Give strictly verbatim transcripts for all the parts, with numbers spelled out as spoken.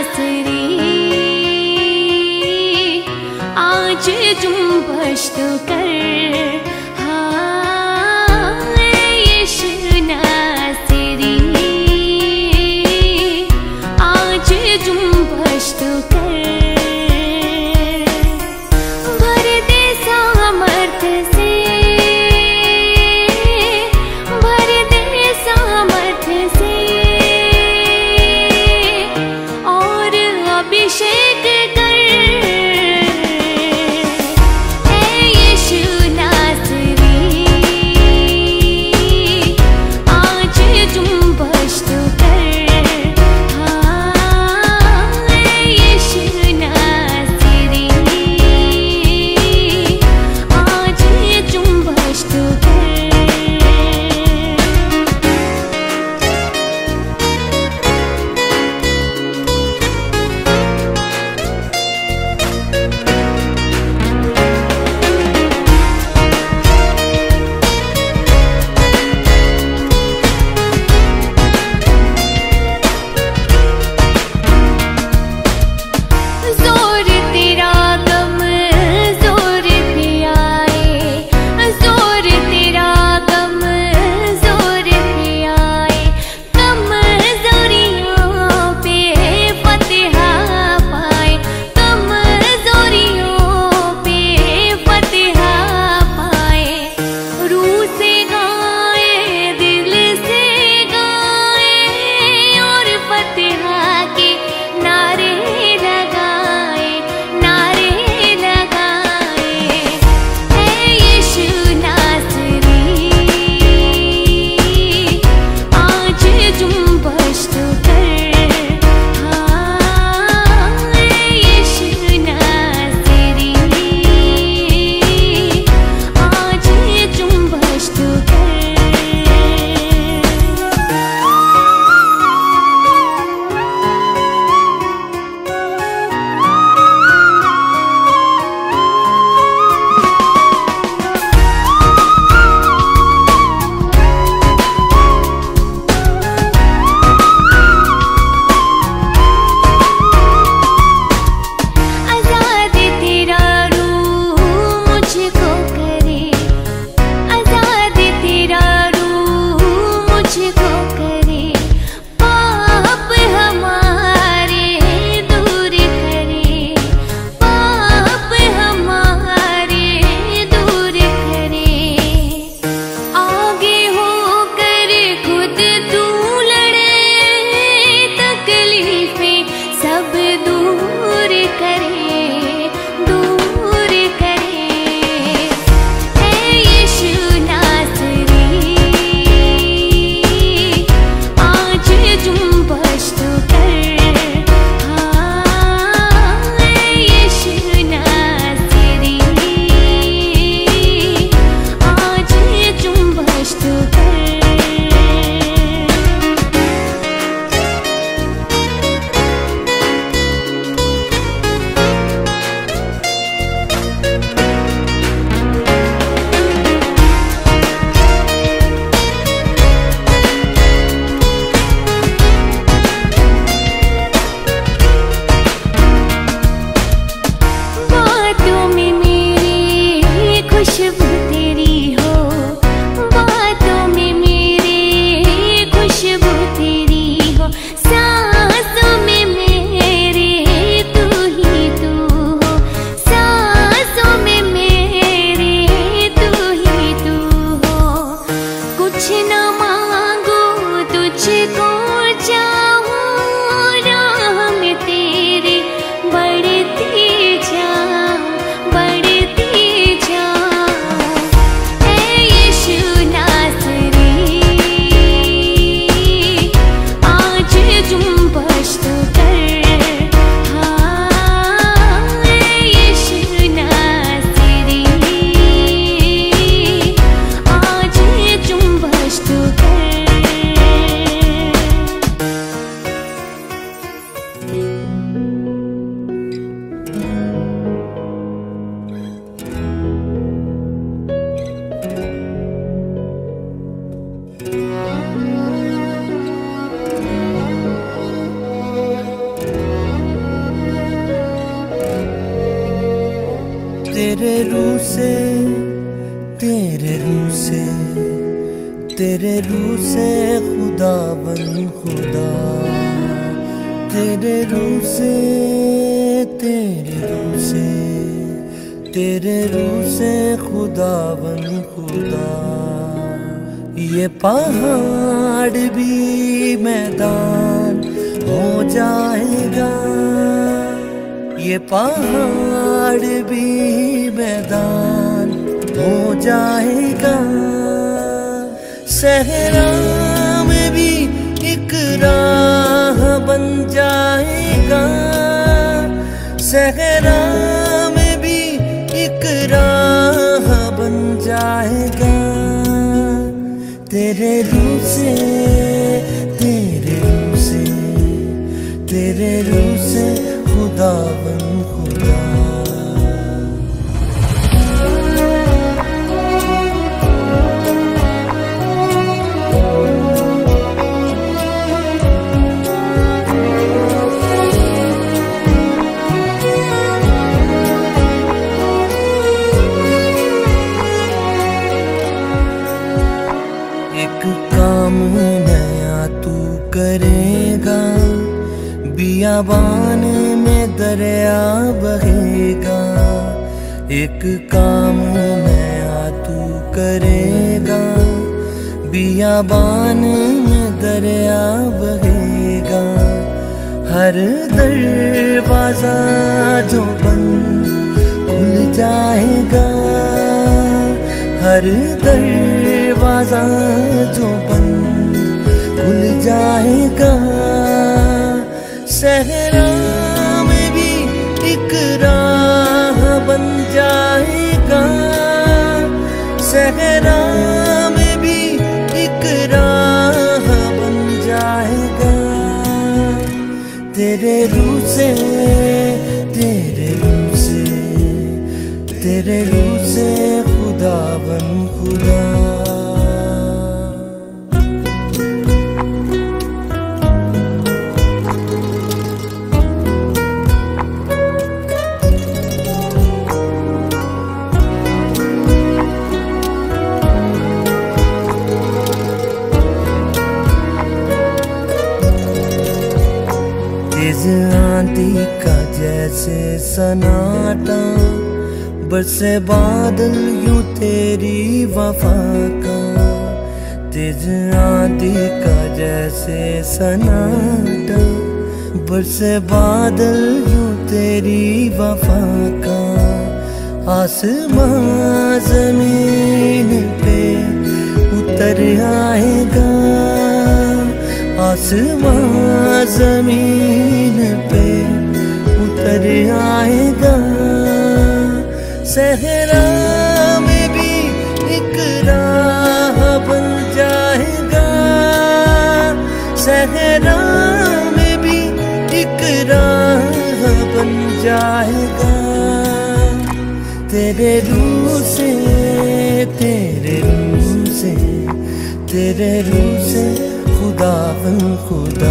नासरी आज जुम्बश तो कर, हाँ यीशु नासरी आज जुम्बश तो कर। भर दे सामर्थ से, भर दे सामर्थ से और अभिषेक कर। तेरे रूह से, तेरे रूह से, तेरे रूह से खुदा बन खुदा, तेरे रूह से, तेरे रूह से, तेरे रूह से खुदा बन खुदा। ये पहाड़ भी मैदान हो जाएगा, ये पहाड़ भी मैदान हो जाएगा। सहरा में भी एक राह बन जाएगा, सहरा में भी एक राह बन जाएगा। तेरे रूह से, तेरे रूह से, तेरे रूह से खुदा बन खुदा। एक काम नया तू करेगा, बियाबान में दरिया बहेगा। एक काम नया तू करेगा, बियाबान में दरिया बहेगा। हर दरवाजा जो बंद खुल जाएगा, हर दरवाजा जो बंद खुल जाएगा। सहरा में भी एक राह बन जाएगा, सहरा में भी एक राह बन जाएगा। तेरे रूह से, तेरे रूह से, तेरे रूह से खुदा बन खुदा। तेज आंधी का जैसे सन्नाटा, बरसे बादल यूं तेरी वफा का। तेज आंधी का जैसे सन्नाटा, बरसे बादल यूं तेरी वफा का। आसमां जमीन पे उतर आएगा, आसमां जमीन पे उतर आएगा। सहरा में भी एक राह बन जाएगा, सहरा में भी एक राह बन जाएगा। तेरे रूह से, तेरे रूह से, तेरे रूह से खुदा बन खुदा।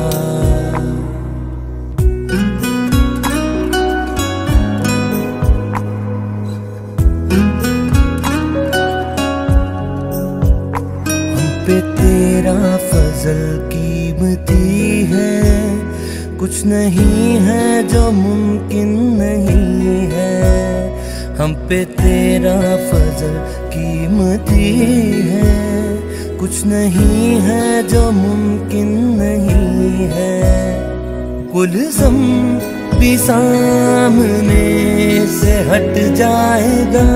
हम पे तेरा फजल कीमती है, कुछ नहीं है जो मुमकिन नहीं है। हम पे तेरा फजल कीमती है, कुछ नहीं है जो मुमकिन नहीं है। गुलज़म भी सामने से हट जाएगा,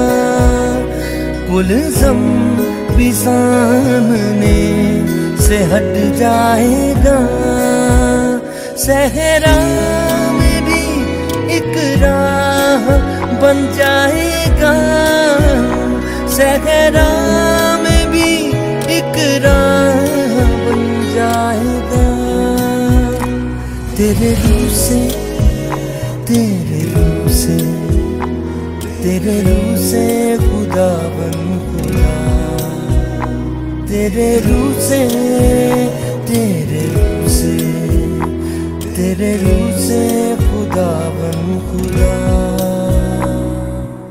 गुलज़म भी सामने से हट जाएगा। सहरा में भी एक राह बन जाएगा, सहरा में भी एक राह बन जाएगा। तेरे रूह से, तेरे रूह से, तेरे रूह से खुदा बन खुदा। तेरे रूह से, तेरे रूह से, तेरे रूह से खुदा बन खुदा।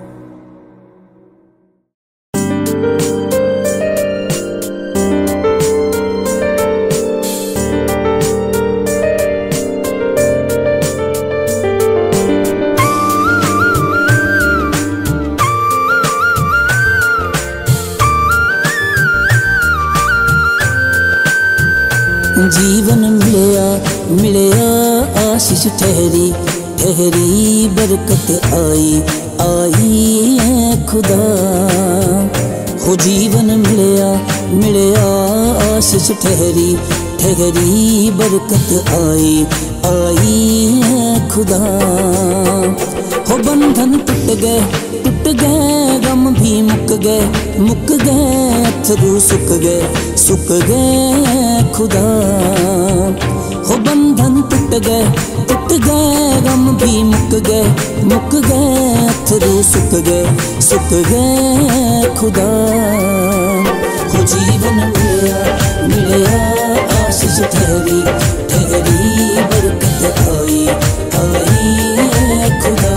जीवन मिलया मिलया आशीष ठहरी ठहरी बरकत आई आई है खुदा। हो जीवन मिलया मिलया आशीष ठहरी ठहरी बरकत आई आई है खुदा। हो बंधन टूट गए टूट गए गम भी मुक गए मुक गए अथरू सुक गए सुक गए खुदा। हो बंधन टूट गए टूट गए गम भी मुक गए मुक गए अथरू सुक गए सुक गए खुदा। हो जीवन मिलया मिलया आशीष ठहरी ठहरी बरकत आई आई है खुदा।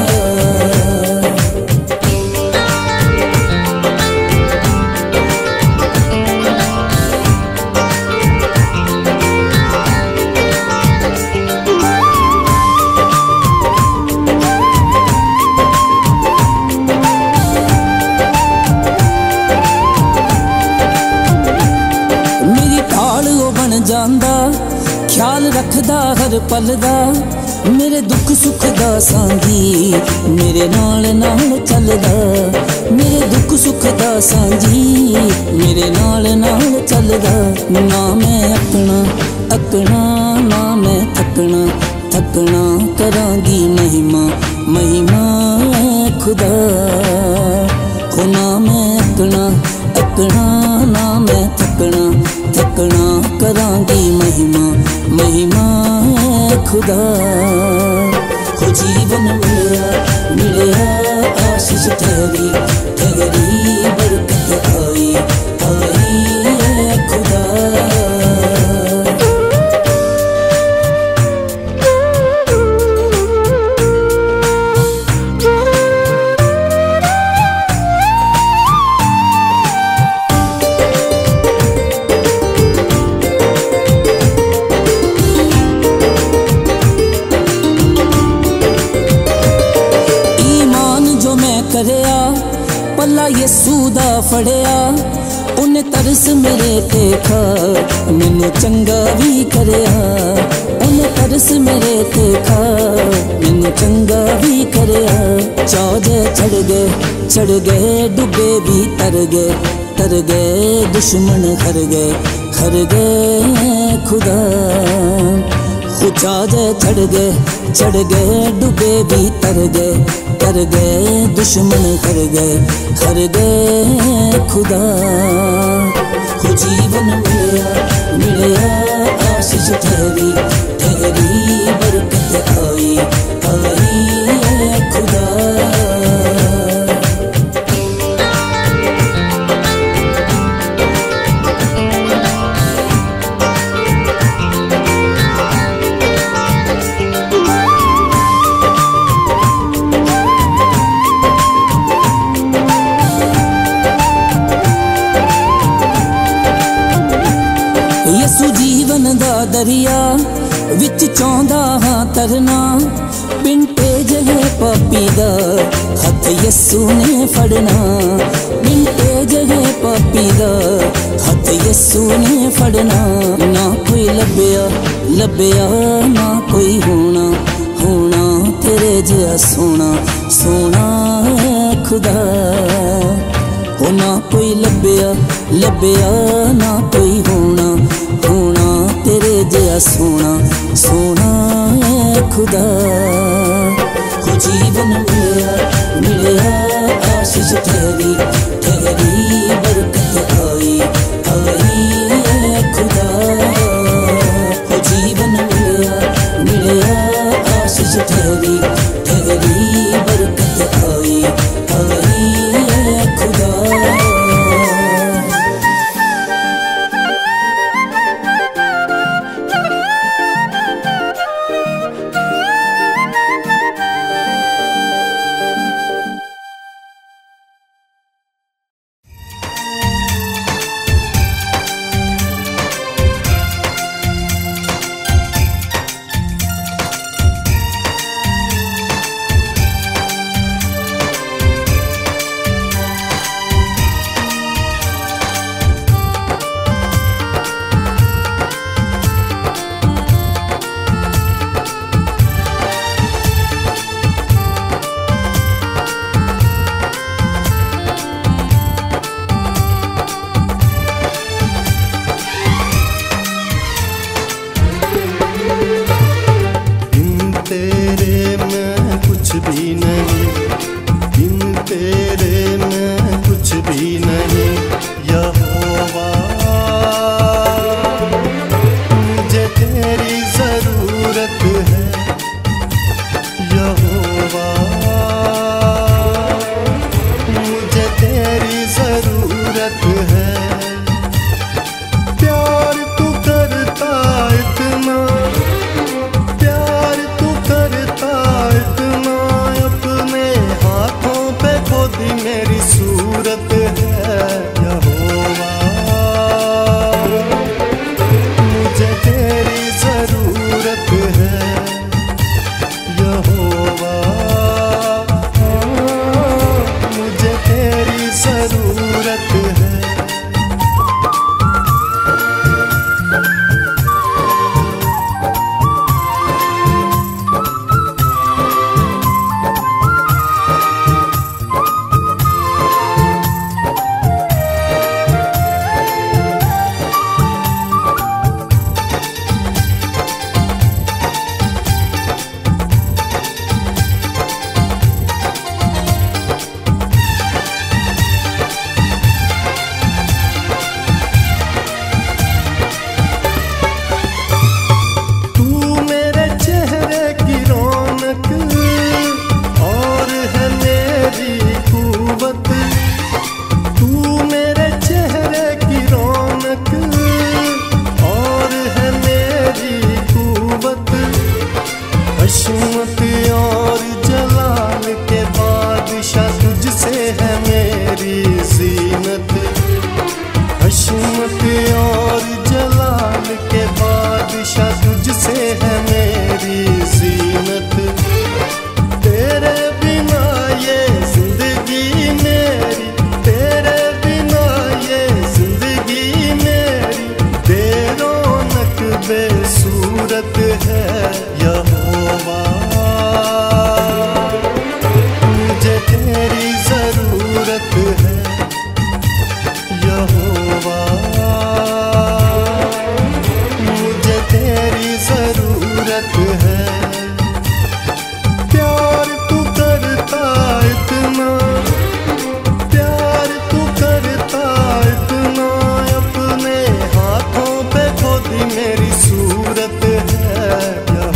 ख्याल रखदा हर पल दा मेरे दुख सुख दा सांझी मेरे नाल नाल चलदा। मेरे दुख सुख दा सांझी मेरे नाल नाल चलदा। ना मैं अकना अकना ना मैं थकना थकना करांगी महिमा महिमा खुदा। हो ना मैं अकना अकना ना मैं थकना थकना करांगी महिमा महिमा खुदा। हो जीवन मिलया मिलया आशीष ठहरी ठहरी बरकत आई आई है खुदा। पल्ला यसू दा फड़िया उन्हें तरस मेरे ते खा मैनू चंगा भी करया। उन्हें तरस मेरे ते खा मैनू चंगा भी करया। चौजे चढ़ गए चढ़ गए डुबे भी तर गए तर गए दुश्मन हर गए हर गए खुदा। हो चौजे चढ़ गए चढ़ गए डुबे भी तर गए कर गए दुश्मन हर गए हर गए खुदा। हो जीवन मिलया मिलया आशीष ठहरी ठहरी बरकत आई आई है खुदा। यसू जीवन दा दरिया विच चाहंदा हां तरना। पिंटे जहे पापी दा हथ यसू ने फड़ना। पिंटे जहे पापी दा हथ यसू ने फड़ना। ना कोई लभया लभया ना कोई होना होना तेरे जिहा सोना सोना खुदा। हो ना कोई लभया लभया ना कोई होना होना तेरे जिहा सोना सोना खुदा। हो जीवन मिलया मिलया आशीष ठहरी ठहरी बरकत आई आई है खुदा। हो जीवन मिलया मिलया आशीष ठहरी ठहरी बरकत आई आई है खुदा। सूरत है यहोवा, मुझे तेरी जरूरत है यहोवा, मुझे तेरी जरूरत है। प्यार तू करता इतना, प्यार तू करता इतना, अपने हाथों पे खोदी मेरी सूरत है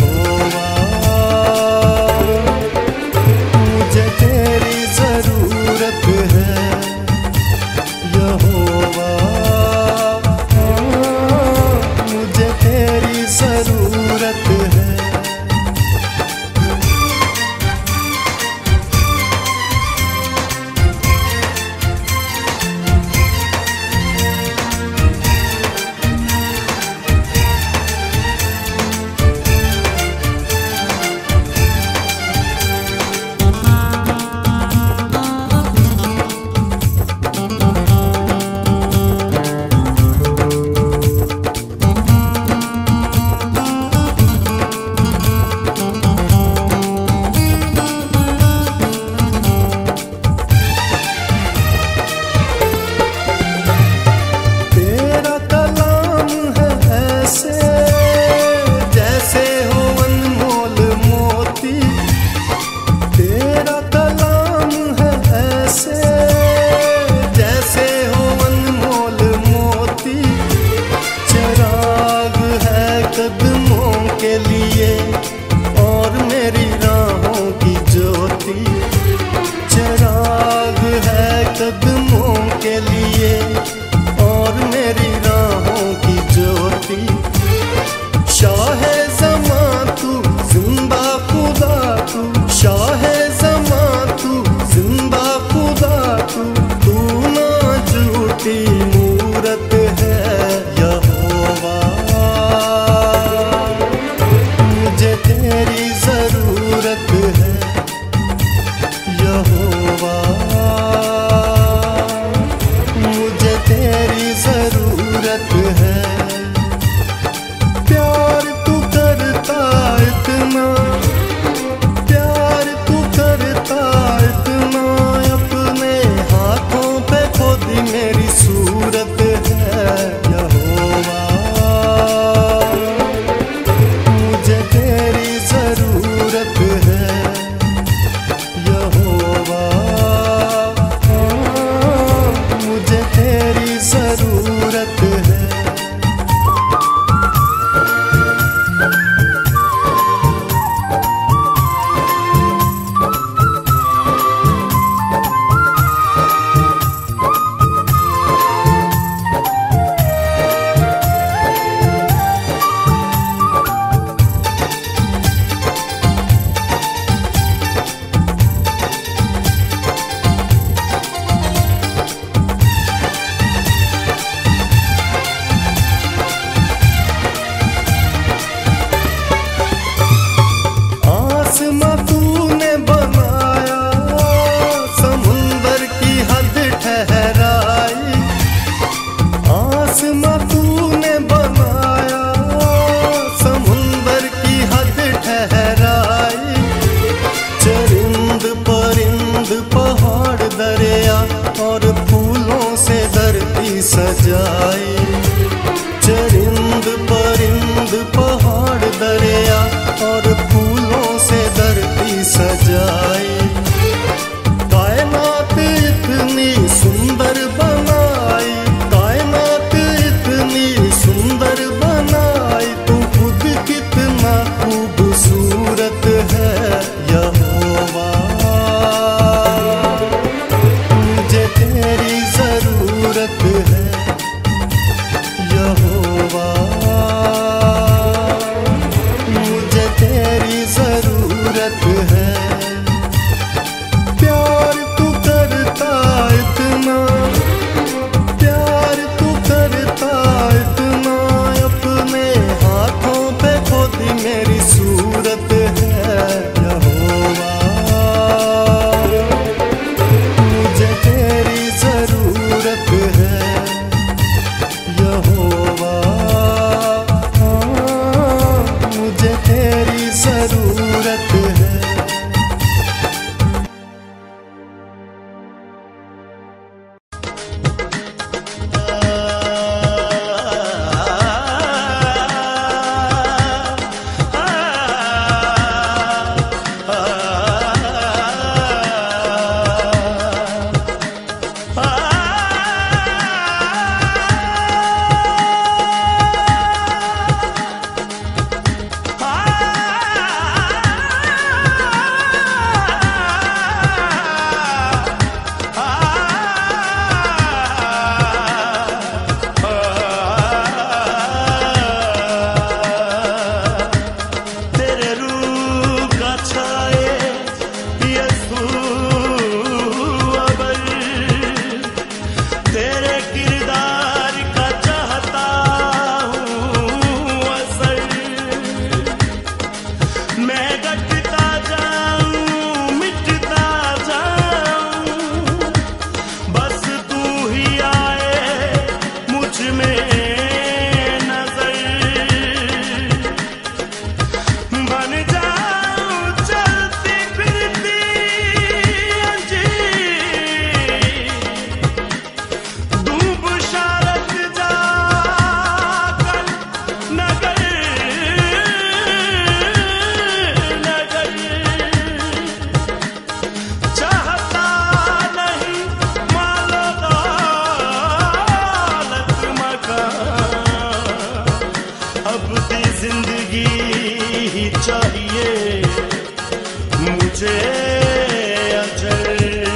अब दी जिंदगी ही चाहिए मुझे अजर।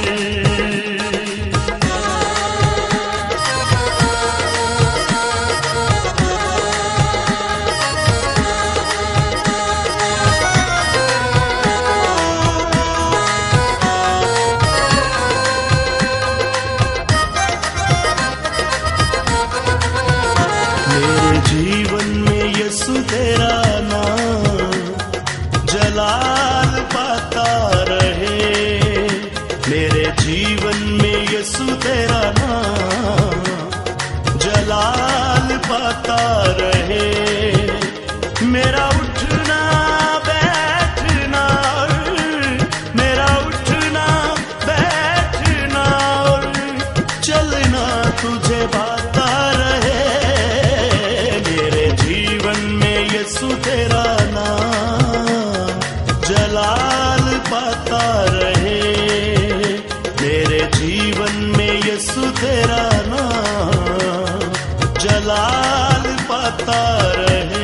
जीवन में यसु तेरा नाम जलाल पाता रहे। मेरे जीवन में यसु तेरा नाम जलाल पाता रहे। मेरा उठना बैठना मेरा उठना बैठना और चलना तुझे भाता रहे। यसु तेरा नाम जलाल पाता रहे। मेरे जीवन में यसु तेरा नाम जलाल पाता रहे।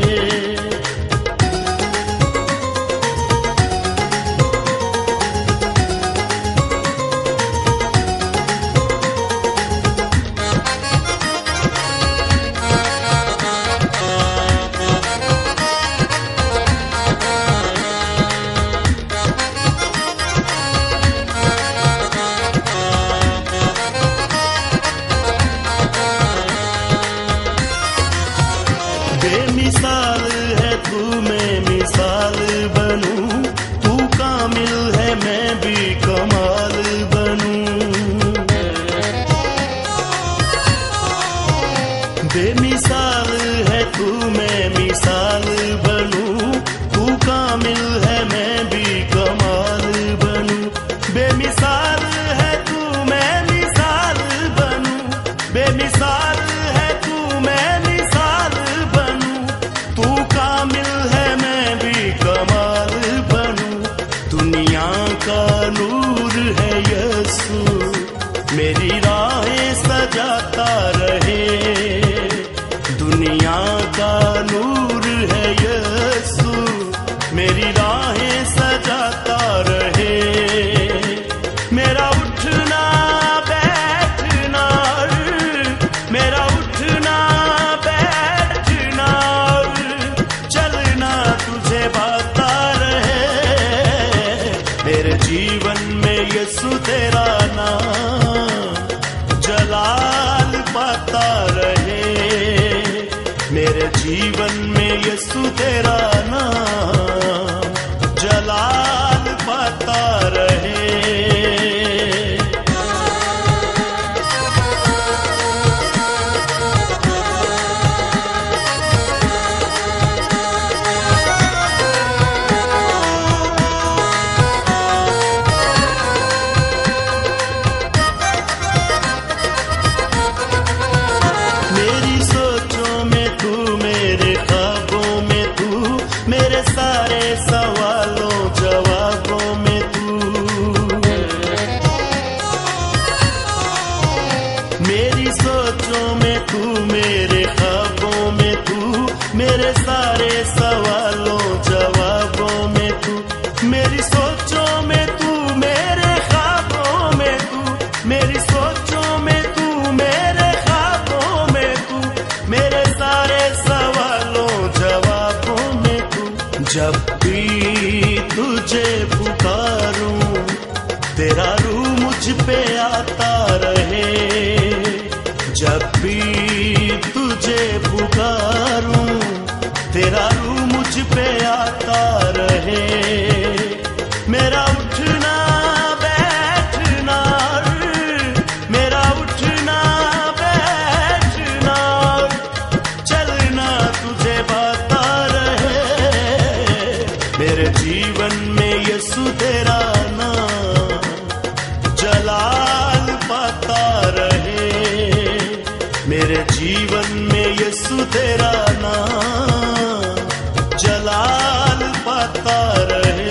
बेमिसाल है तू मैं मिसाल बनूं, तू कामिल है मैं भी कमाल बनूं। बेमिसाल है तू मैं मिसाल बनूं, तू कामिल है मैं भी कमाल बनूं। बेमिसाल है तू मैं मिसाल बनूं, बेमिसाल है तू मैं मिसाल बनूं। तू कामिल है मैं भी कमाल बनूं। दुनिया का नूर है यसु, मेरी राहें सजाता रहे। दुनिया का नूर है यसु, मेरी राहें सजाता रहे। मेरा उठना बैठना मेरा उठना बैठना चलना तुझे भाता रहे। मेरे जीवन में यसु तेरा नाम जलाल पाता रहे। मेरे जीवन में यसु तेरा नाम जलाल पाता रहे। मेरी सोचों में तू, मेरे ख्वाबों में तू, मेरे सारे सवालों जवाबों में तू। मेरी सोचों में तू, मेरे ख्वाबों में तू, मेरे सारे सवालों जवाबों में तू। मेरी सोचों में तू, मेरे ख्वाबों में तू, मेरी सोचों में तू, मेरे ख्वाबों में तू, मेरे सारे सवालों जवाबों में तू। जब भी तुझे पुकारूं तेरा रूह मुझ पे आता रहे। जब भी तुझे पुकारूं तेरा रूह मुझ पे आता रहे। मेरा उठना बैठना मेरा उठना बैठना चलना तुझे भाता रहे। मेरे जीवन में यसु तेरा नाम जलाल पाता रहे। मेरे जीवन में यसु तेरा नाम जलाल पाता रहे।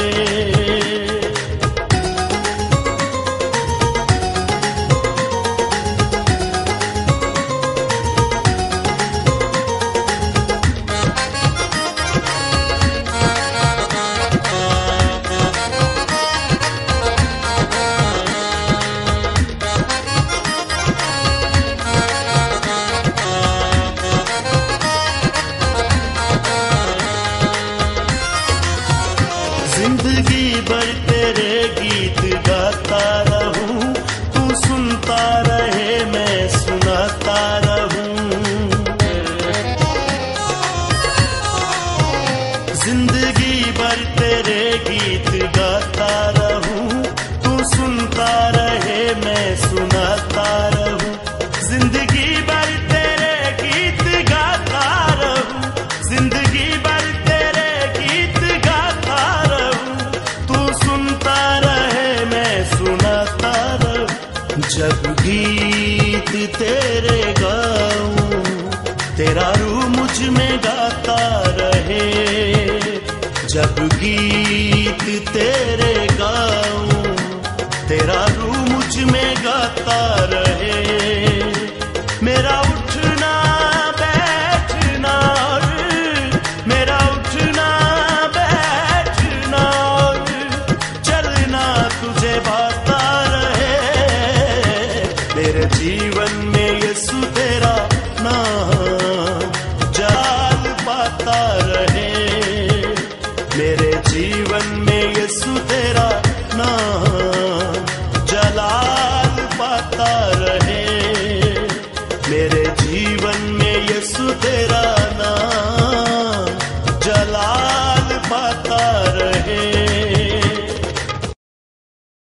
गाता रहे। जब गीत तेरे गाऊं तेरा रूह मुझ में गाता रहे। मेरा उठना बैठना और मेरा उठना बैठना और चलना तुझे भाता रहे। मेरे जीवन में यीशु तेरा नाम